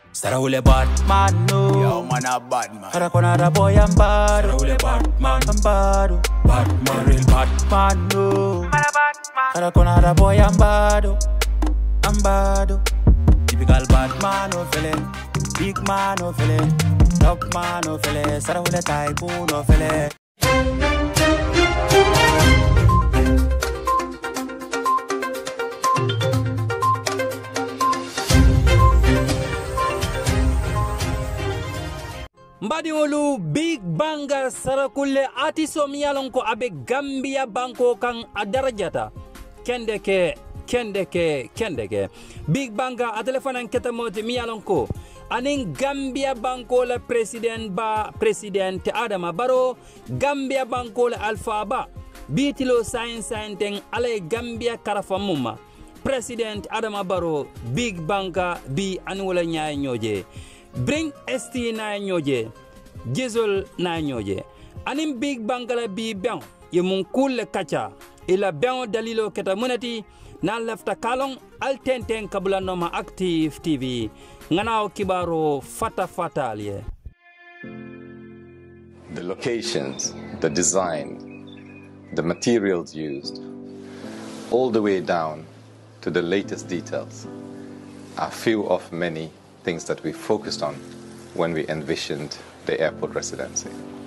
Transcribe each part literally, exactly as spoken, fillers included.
Sarawule Batman no. Yo man a bad man. Karakona da boy I'm bad. Sarawule Batman I'm bad. Batman real Batman no. Karakona da boy I'm bad. I'm bad. Typical Batman no fele. Big man no fele. Top man no fele. Sarawule tycoon no fele. Mbadi olu Big Banga Sarakule atiso miyalonko abe Gambia banko kang adarajata kendeke kendeke kendeke Big Banga atelefana nketa moti miyalonko aning Gambia banko la president ba president Adama Barrow Gambia banko la Alpha ba bitilo science science ale Gambia karafamuma president Adama Barrow Big Banga bi anwala nyaay nyoje Bring S T na nyoje Jizol na nyoje Anim Big Bangala bi biang Ye mun kul kacha Ila biang dalilo keta munati Na lefta kalong Altenten kabula noma Active T V Nganao kibaro fata fata liye The locations, the design, the materials used, all the way down to the latest details are few of many things that we focused on when we envisioned the airport residency.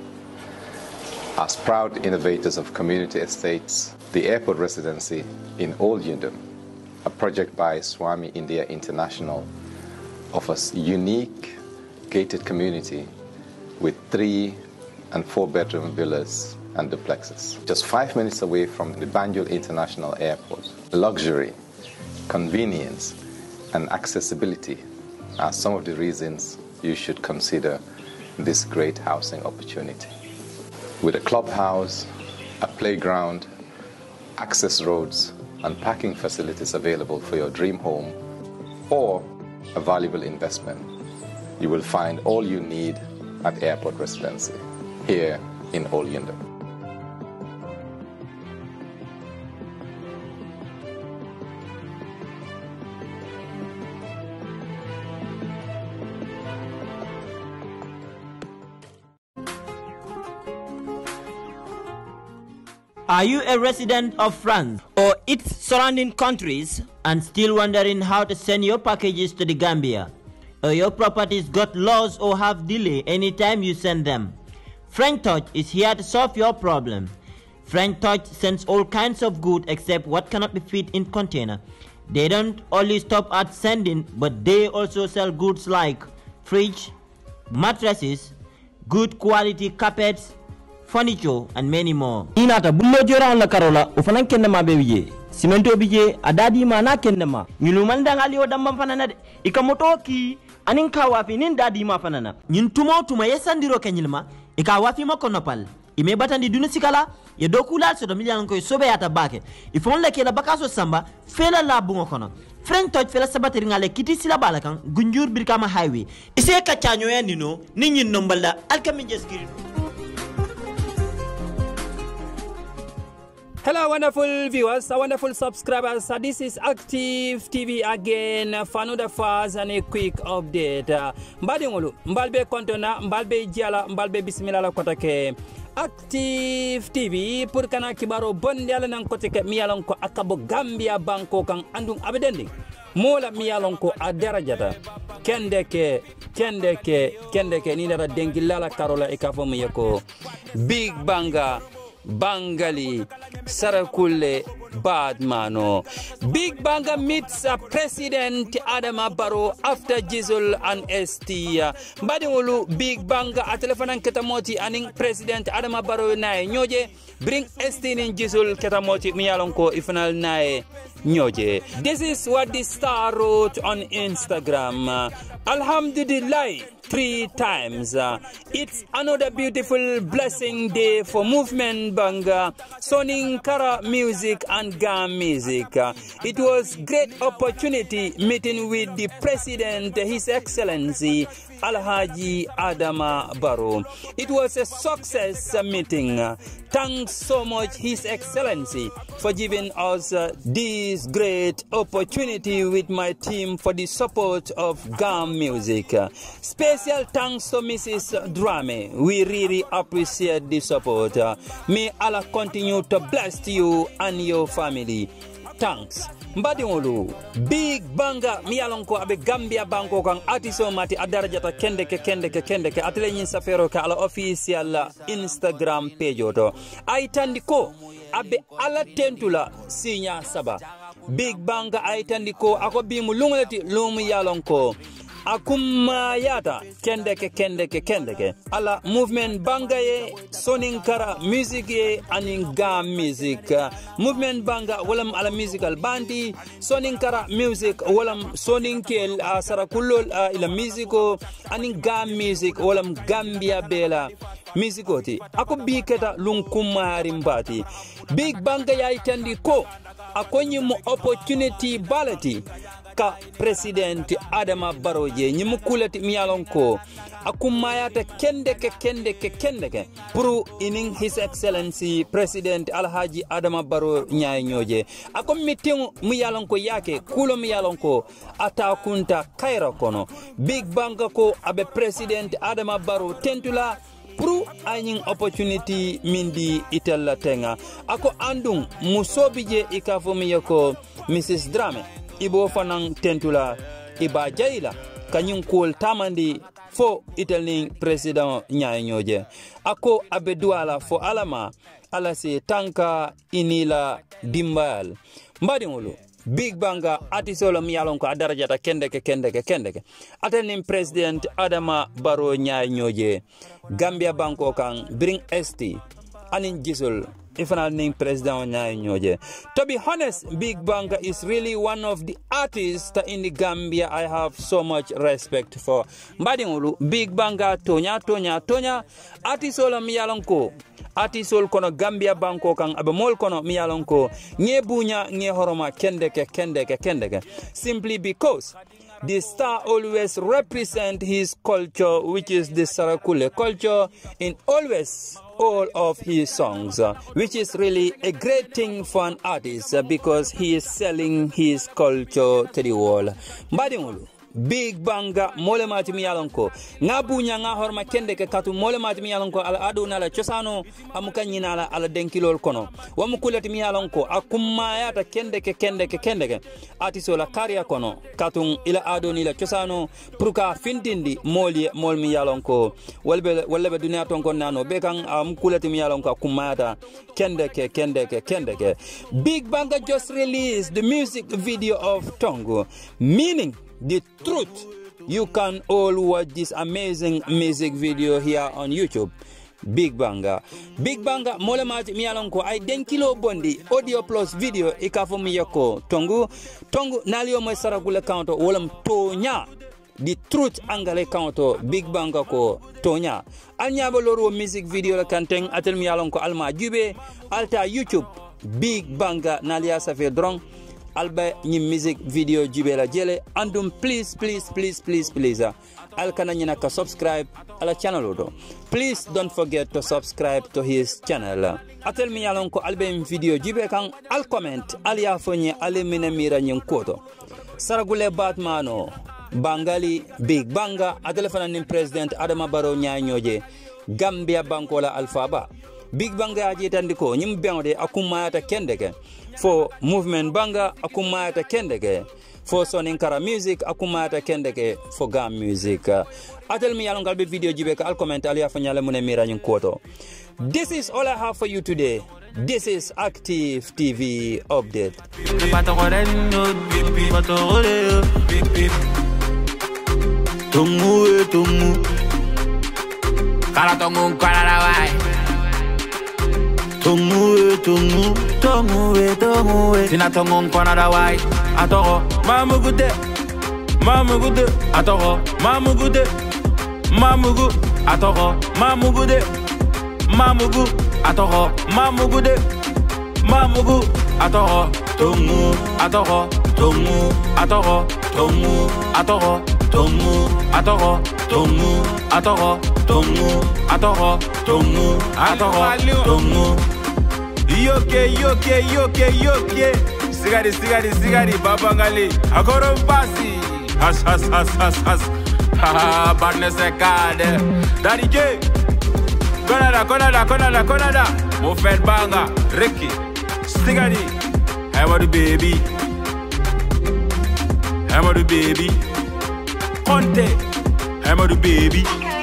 As proud innovators of community estates, the airport residency in Old Yundum, a project by Swami India International, offers unique gated community with three and four bedroom villas and duplexes. Just five minutes away from the Banjul International Airport, luxury, convenience, and accessibility are some of the reasons you should consider this great housing opportunity. With a clubhouse, a playground, access roads, and parking facilities available for your dream home or a valuable investment, you will find all you need at Airport Residency here in Old Yundum. Are you a resident of France or its surrounding countries and still wondering how to send your packages to the Gambia? Or your properties got lost or have delay anytime you send them? French Touch is here to solve your problem. French Touch sends all kinds of goods except what cannot be fit in container. They don't only stop at sending, but they also sell goods like fridge, mattresses, good quality carpets, furniture, and many more. Inata bullo jora la karola ufanan kenna ma be wiye simento bije adadi ma na kenna ma ñunu man dangali o dambam fanana de ikamoto ki anin ka wafi nin dadi ma fanana ñun tumo tuma yesandiro kenyilma ika wafi ma konopal ime batandi dunu sikala ye dokula so do milyan ko sobe yata bake ifon le kela bakaso samba fela la bungo kono French Touch fela sabateri ngale kiti sila balakan gunjur birkama highway ise ka chanyo ya nino ni ñin nombala alkami jeskiri. Hello wonderful viewers, wonderful subscribers. Uh, this is Active T V again uh, for another fast and a quick update. Mbadi ngolu, mbalbe kontona, mbalbe jala, mbalbe bismillah la kotake. Active T V pour kana kibaro bondiala nan kotake miyalon ko akabo Gambia banko kan andung abedendi. Mola miyalon ko adarajata. Kendeke, kendeke, kendeke ni dara dengilala karola ikafo miyako. Big Banga Bangali Sarakule Badmano. Big Banga meets uh, President Adama Barrow after Jizol and S T. Badingulu Big Banga a telefonan ketamoti aning President Adama Barrow nae nyoje bring S T in Jizol ketamoti miyalonko ifanal nae nyoje. This is what the star wrote on Instagram. Alhamdulillah, three times. Uh, it's another beautiful blessing day for Movement Banga, Soninkara Music and Gam Music. Uh, it was great opportunity meeting with the President, His Excellency Alhaji Adama Barrow. It was a success uh, meeting. Uh, thanks so much, His Excellency, for giving us uh, this great opportunity with my team for the support of Gam Music. Uh, special thanks to Missus Drame. We really appreciate the support. Uh, may Allah continue to bless you and your family. Thanks. Mbadiŋolu Big Banga mi yalon ko abe Gambia banko kan artiso mati adarajata kende ke kende ke kende ke atele nyin safero ka ala official Instagram page oto ay tandiko abe ala tentula sinya saba Big Banga ay tandiko ako bimu lungulati lumu yalon ko akuma yata kende ke kende ke kende ke ala Movement Banga ye Soninkara music ye anin Gam music. Uh, Movement Banga walam ala musical bandi Soninkara music walam Soninkel uh, sarakulol uh, ila musico anin Gam music walam Gambia bela musicoti ako biketa lung kumari mbati Big Banga ya itandi ko akonyi mu opportunity balati ka President Adama Barrow je nyimu kulati miyalon ko akumayata kende ke kende ke kende ke pour inin His Excellency President Alhaji Adama Barrow nyaay nyoje akom meeting miyalon ko yake kulo miyalon ko atakunta kaira kono Big Banga ko abe President Adama Barrow tentula pour aning opportunity mindi itella tenga ako andung musobije ikafomi yako Missus Drame ibo fanang tentula iba jaila kanyum kol tamandi fo itelning president nyaay nyoje ako abeduala fo alama ala se tanka inila dimbal mbadiŋolu Big Banga atisolo miyalon ko adarajata kende ke kende ke kende ke atelning President Adama Barrow nyaay nyoje Gambia banko kan bring st anin gisol ifana ning president nyaay nyoje. To be honest, Big Banga is really one of the artists in the Gambia I have so much respect for. Mbadiŋolu Big Banga tonya tonya tonya atisolo miyalon ko artisol kono Gambia banko kan abe mol kono miyalon ko nye bunya nye horoma kende ke kende ke kende ke simply because the star always represent his culture, which is the Sarakule culture, in always all of his songs, uh, which is really a great thing for an artist uh, because he is selling his culture to the world. Mbadiŋolu Big Banga mole mati mi yalonko ngabunya nga horma kende ke katu mole mati mi yalonko ala adu na la chosano amuka nyina la ala denkilol kono wamu kulati mi yalonko akumma yata kende ke kende ke kende ke atiso la karia kono katu ila adu ni la chosano pruka fintindi moli mol mi yalonko walbe walbe dunia tonko nano be kan am kulati mi yalonko akumma yata kende ke kende ke kende ke Big Banga just released the music video of Tongo, meaning the truth. You can all watch this amazing music video here on YouTube. Big Banga Big Banga mole mati miyalonko ay denkilo bondi audio plus video ikafo miyako tongu tongu nalio mo saragule counto wolam tonya the truth angale counto Big Banga ko tonya alnyabo loro music video la kanteng atel miyalonko alma jube alta YouTube Big Banga nalia safe drong alba ni music video jibela jele andum please please please please please uh, al kana nyina ka subscribe ala channel odo please don't forget to subscribe to his channel atel mi yalon ko albe video jibe kan al comment al ya fonye ale mine mira nyen koto saragule batmano bangali Big Banga atel fana nim president Adama Barrow nyaanyoje Gambia bankola alfaba Big Banga aje tandiko nyim beŋde akuma ta kendeke for Movement Banga akuma ta kendeke for Soninkara music akuma ta kendeke for Gam music atel mi yalon galbe video jibe ka al comment ali afanyale mune mira nyin koto. This is all I have for you today. This is Active T V update. Tungu tungu kala tungu kala lawai tungu tungu tungu tungu tina tungu kala lawai atoro mamu gude mamu gude atoro mamu gude Mamugu, atoro, mamugu de. Mamugu, atoro, mamugu de. Mamugu, atoro, tomu, atoro, tomu, atoro, tomu, atoro, tomu, atoro, tomu, atoro, tomu, atoro, tomu, atoro, tomu. Yoke, yoke, yoke, yoke. Sigari, sigari, sigari, babangali. Akorom pasi. Has, has, has, has, has. Haha, badness e kade. Daddy J. Konada, konada, konada, konada. Mofed banga, Ricky. Sigari. Hammer the baby. Hammer the baby. Conte. Hammer the baby.